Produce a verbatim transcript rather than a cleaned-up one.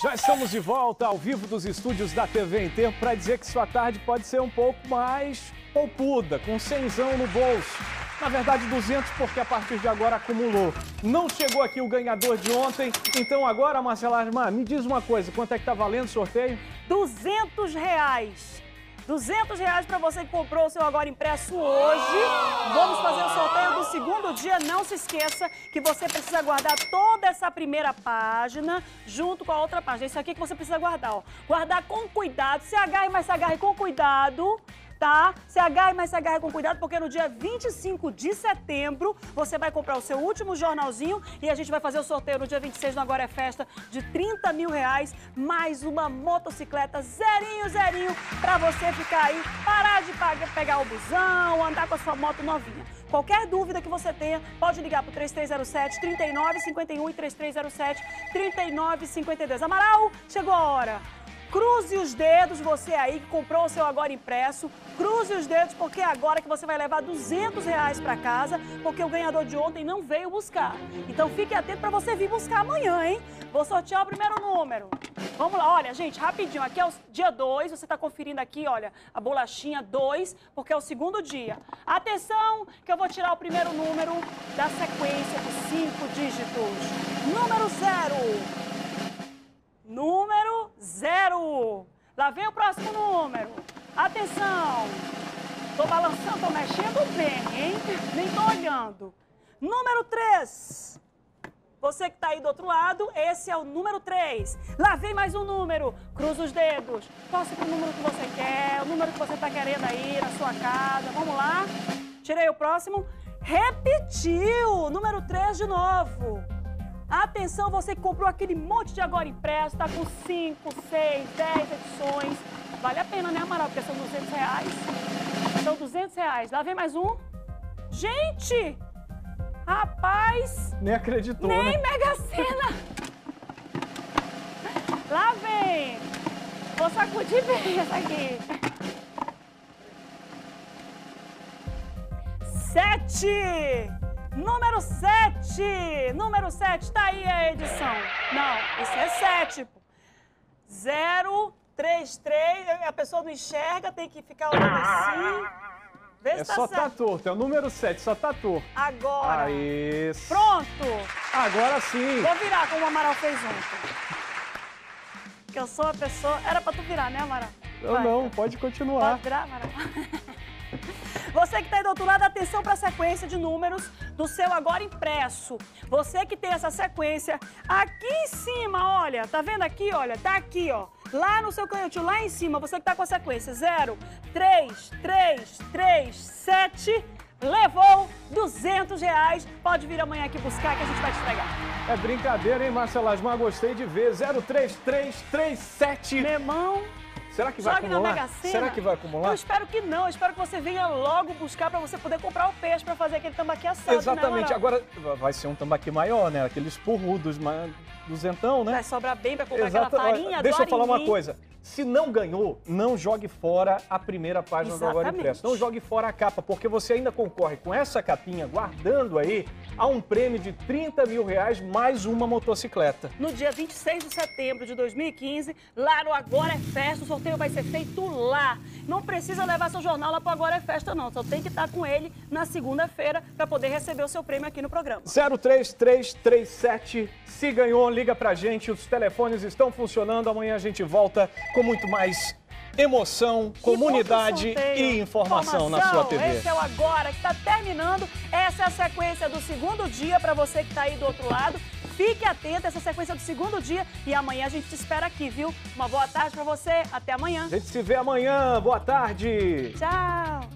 Já estamos de volta ao vivo dos estúdios da T V em Tempo para dizer que sua tarde pode ser um pouco mais poupuda, com cenzão no bolso. Na verdade, duzentos, porque a partir de agora acumulou. Não chegou aqui o ganhador de ontem, então agora, Marcela Asmar, me diz uma coisa, quanto é que tá valendo o sorteio? duzentos reais. duzentos reais para você que comprou o seu Agora Impresso hoje. Vamos fazer o sorteio do segundo dia. Não se esqueça que você precisa guardar toda essa primeira página junto com a outra página. Isso aqui que você precisa guardar, ó. Guardar com cuidado. Se agarre, mas se agarre com cuidado. Tá? Se agarre, mas se agarre com cuidado, porque no dia vinte e cinco de setembro você vai comprar o seu último jornalzinho e a gente vai fazer o sorteio no dia vinte e seis no Agora é Festa de trinta mil reais, mais uma motocicleta zerinho, zerinho, pra você ficar aí, parar de pegar o busão, andar com a sua moto novinha. Qualquer dúvida que você tenha, pode ligar para o três três zero sete, três nove cinco um e três três zero sete, três nove cinco dois. Amaral, chegou a hora. Cruze os dedos, você aí que comprou o seu Agora Impresso, cruze os dedos, porque é agora que você vai levar duzentos reais para casa, porque o ganhador de ontem não veio buscar. Então fique atento para você vir buscar amanhã, hein? Vou sortear o primeiro número. Vamos lá, olha, gente, rapidinho, aqui é o dia dois, você está conferindo aqui, olha, a bolachinha dois, porque é o segundo dia. Atenção, que eu vou tirar o primeiro número da sequência de cinco dígitos. Número zero. Número zero. Lá vem o próximo número. Atenção. Tô balançando, tô mexendo bem, hein? Nem tô olhando. Número três. Você que tá aí do outro lado, esse é o número três. Lá vem mais um número. Cruza os dedos. Torce pro número que você quer, o número que você tá querendo aí na sua casa. Vamos lá. Tirei o próximo. Repetiu. Número três de novo. Atenção, você que comprou aquele monte de Agora Impresso, tá com cinco, seis, dez edições. Vale a pena, né, Amaral? Porque são duzentos reais. São duzentos reais. Lá vem mais um. Gente! Rapaz! Nem acreditou, Nem né? Mega Sena! Lá vem! Vou sacudir bem essa aqui. Sete! Número sete! Número sete, tá aí a edição. Não, isso é sete. zero, três, três, a pessoa não enxerga, tem que ficar olhando assim. Vê se É tá só certo. tá torto, é o número sete, só tá torto. Agora. Aí. Pronto! Agora sim. Vou virar como o Amaral fez ontem. Que eu sou a pessoa... Era pra tu virar, né, Amaral? Eu Vai, não, então. pode continuar. Pode virar, Amaral? Você que está aí do outro lado, atenção para a sequência de números do seu Agora Impresso. Você que tem essa sequência aqui em cima, olha, tá vendo aqui, olha, tá aqui, ó. Lá no seu canhotinho, lá em cima, você que tá com a sequência zero, três, três, três, sete, levou duzentos reais. Pode vir amanhã aqui buscar que a gente vai te entregar. É brincadeira, hein, Marcela Asmar? Gostei de ver. zero três três três sete. Meu irmão... Será que vai Jogue na acumular? Mega Sena. Será que vai acumular? Eu espero que não. Eu espero que você venha logo buscar para você poder comprar o peixe para fazer aquele tambaqui assado. Exatamente. Né, Agora vai ser um tambaqui maior, né? Aqueles porrudos, mas duzentão, né? Vai sobrar bem para comprar Exato. aquela farinha. Deixa do eu falar uma Ariri. coisa. Se não ganhou, não jogue fora a primeira página do Agora Exatamente. Impresso. Não jogue fora a capa, porque você ainda concorre com essa capinha, guardando aí, a um prêmio de trinta mil reais mais uma motocicleta. No dia vinte e seis de setembro de dois mil e quinze, lá no Agora é Festa, o sorteio vai ser feito lá. Não precisa levar seu jornal lá para o Agora é Festa, não. Só tem que estar com ele na segunda-feira para poder receber o seu prêmio aqui no programa. zero três três três sete. Se ganhou, liga pra gente. Os telefones estão funcionando. Amanhã a gente volta com muito mais emoção, comunidade sorteio, e informação, na sua T V. Esse é o Agora, que está terminando. Essa é a sequência do segundo dia para você que está aí do outro lado. Fique atento a essa sequência do segundo dia e amanhã a gente te espera aqui, viu? Uma boa tarde para você. Até amanhã. A gente se vê amanhã. Boa tarde. Tchau.